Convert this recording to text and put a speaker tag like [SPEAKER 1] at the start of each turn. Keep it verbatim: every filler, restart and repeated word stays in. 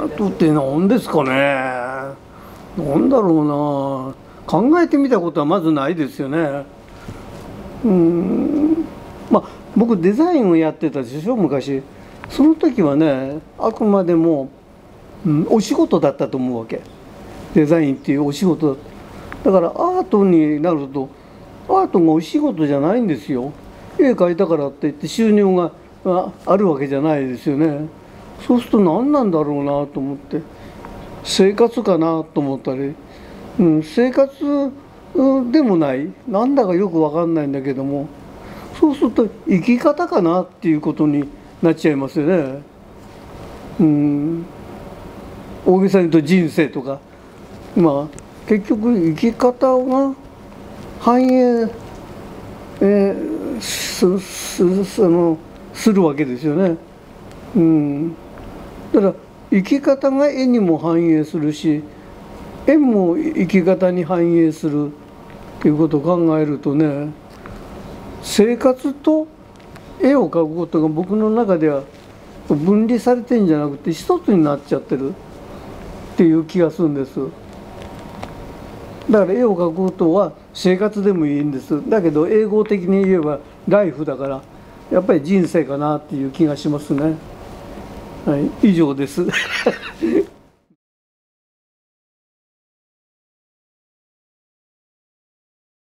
[SPEAKER 1] ートって何ですかね。なんだろうな。考えてみたことはまずないですよね。うーん。まあ僕デザインをやってたでしょ昔。その時はね、あくまでも、うん、お仕事だったと思うわけ。デザインっていうお仕事だった。だからアートになると、アートがお仕事じゃないんですよ。絵描いたからって言って収入がああるわけじゃないですよね。そうすると何なんだろうなと思って、生活かなと思ったり、うん、生活でもない、なんだかよく分かんないんだけども、そうすると生き方かなっていうことになっちゃいますよね。うん、大げさに言うと人生とか、まあ結局生き方が反映、えー、すすそのするわけですよね。うん、だから生き方が絵にも反映するし、絵も生き方に反映するっていうことを考えるとね、生活と絵を描くことが僕の中では分離されてんじゃなくて一つになっちゃってるっていう気がするんです。だから絵を描くことは生活でもいいんです。だけど英語的に言えばライフだから、やっぱり人生かなっていう気がしますね。はい、以上です。